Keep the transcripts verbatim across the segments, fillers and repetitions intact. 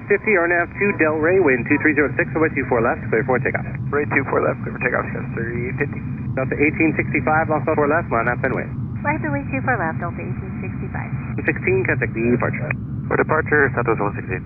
fifty, R N A V two Delray, wind two three zero six, away two four left, clear for takeoff. Ray two four left, clear for takeoff, thirty-eight fifty. Delta eighteen sixty-five, lost four left, line up and wait. Flight delay two four left, Delta eighteen sixty-five. one sixteen, contact the departure. For departure, Southwest one sixteen.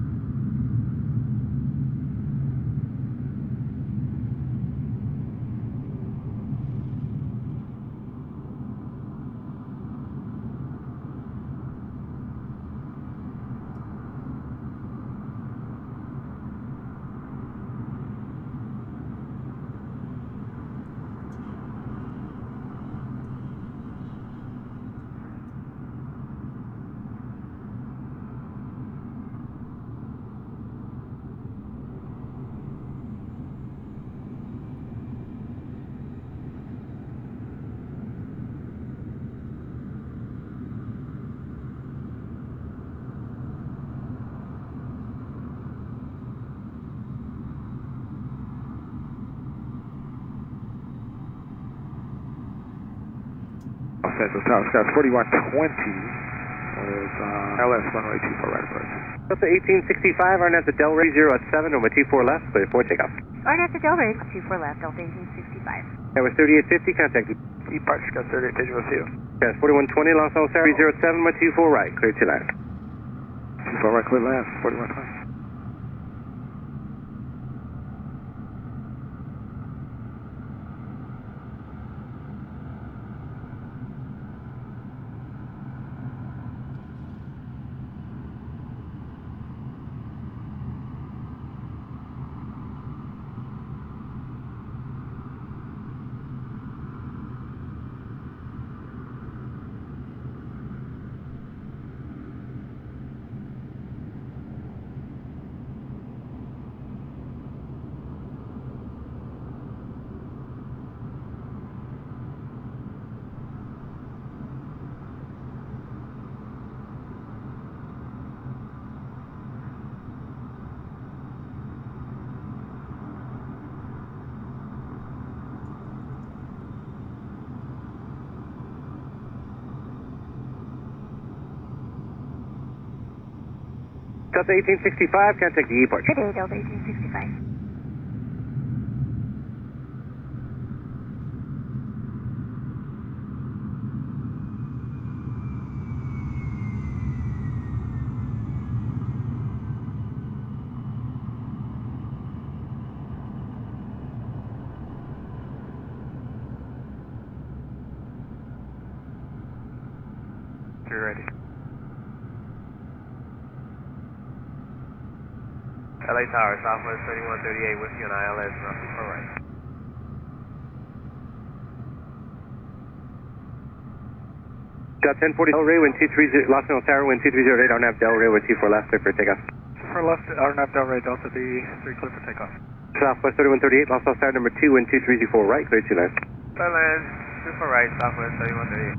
Central Tower, Scott forty-one twenty with uh, L S runway two four right approach. Delta eighteen sixty-five, R N A V to Delray zero at seven, over two four left, clear for takeoff. R N A V to Delray two four left, Delta eighteen sixty-five. That was thirty-eight fifty, contact the Departure, Scott thirty-eight visual with you. Yes, forty-one twenty, Los Angeles Tower zero at seven, over two four right, clear to land. two four right, clear left, forty-one twenty. Delta eighteen sixty-five, contact the departure. Good day, Delta eighteen sixty-five. You're ready. L A Tower, Southwest thirty-one thirty-eight with you on I L S, not too far right. Got ten forty Delray, wind two three zero, Los Angeles Tower, wind two three zero eight, R N A V Delray, with two four left, clear for takeoff. two four left, R N A V Delray, Delta D three, clear for takeoff. Southwest thirty-one thirty-eight, Los Angeles Tower number two, wind two three zero four right, clear to land. Clear land, two far right, Southwest thirty-one thirty-eight.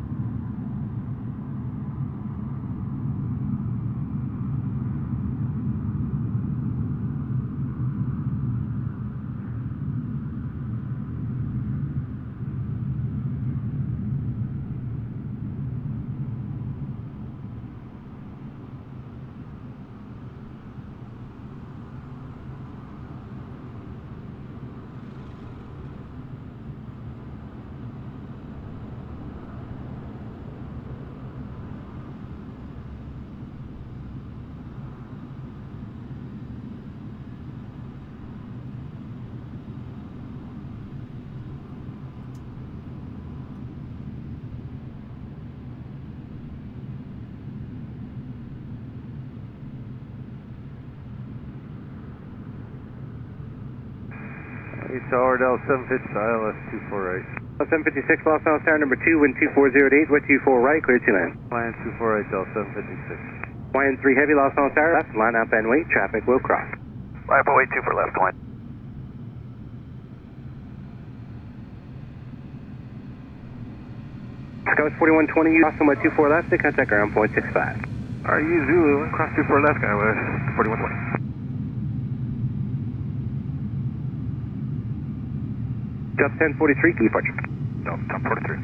East Tower, Del seven fifty, I L S two four right. seven fifty-six, Los Angeles Tower number two, wind two four zero eight, with two four right, clear to land. Line two four right, Del seven fifty-six. Y N three heavy, Los Angeles Tower left, line up and wait, traffic will cross. Line up and wait, two for left, one. Scout forty-one twenty, you crossing with two four left, to contact ground point six five. Are you Zulu, cross two four left, guy with forty-one twenty. Just ten forty-three, departure. No, ten forty-three.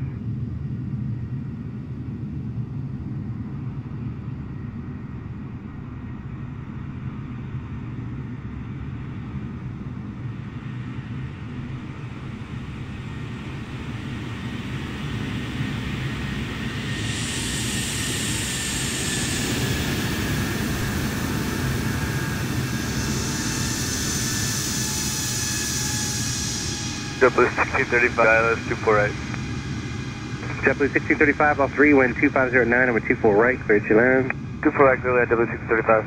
JetBlue sixteen thirty-five, I L S two four right. JetBlue sixteen thirty-five, all three, wind two five zero nine, over two four right, clear to land. two four right, clear land, JetBlue sixteen thirty-five.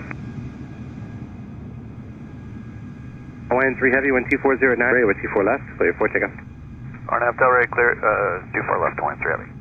Hawaiian three heavy, wind two four zero nine, over two four left, clear for takeoff. R N A V Delray, clear, uh, two four left, Hawaiian three heavy.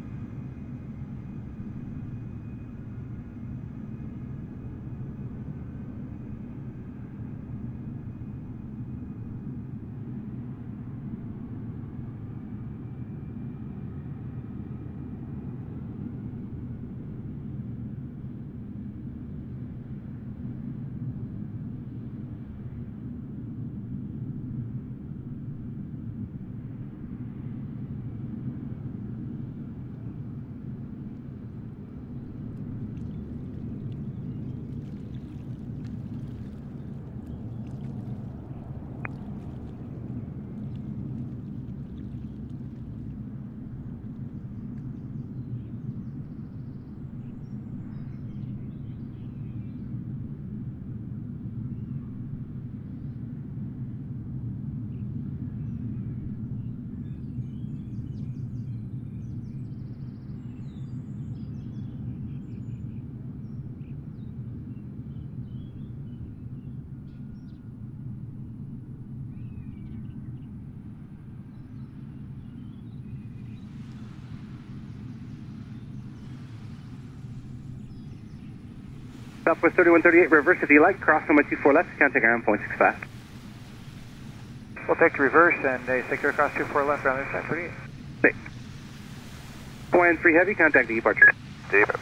Southwest thirty-one thirty-eight, reverse if you like, cross on one two four left, contact ground point six five. We'll take the reverse and a secure across two four left, ground intercept thirty-eight. Six. Hawaiian three heavy, contact the departure. Deeper.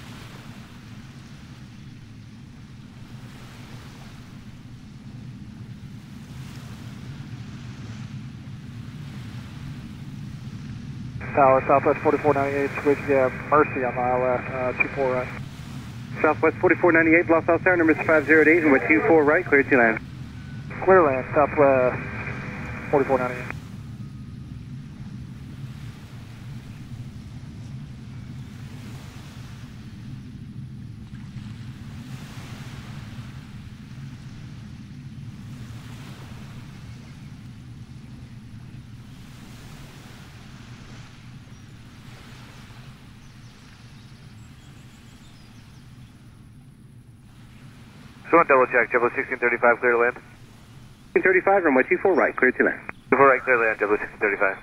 Tower, Southwest forty-four ninety-eight, switch, yeah, Mercy on the I L S, uh, two four right. Southwest forty-four ninety-eight, Los Altos Tower, number five zero eight, and with two four right, clear to land. Clear land, Southwest forty-four ninety-eight. So one double check, JetBlue sixteen thirty-five, clear to land. sixteen thirty-five, runway two four right, clear to land. two four right, clear to land, JetBlue sixteen thirty-five.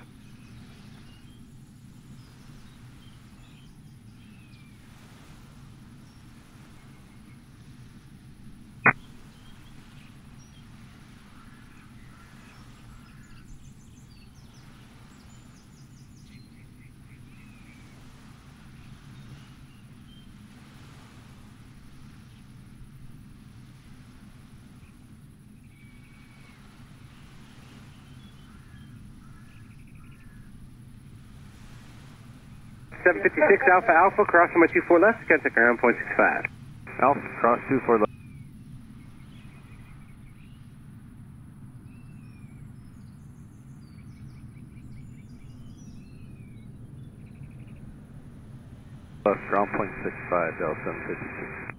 seven fifty-six, Alpha Alpha, cross on one two four left, contact ground point six five. Alpha, cross two four left. Left, ground point six five, Del seven fifty-six.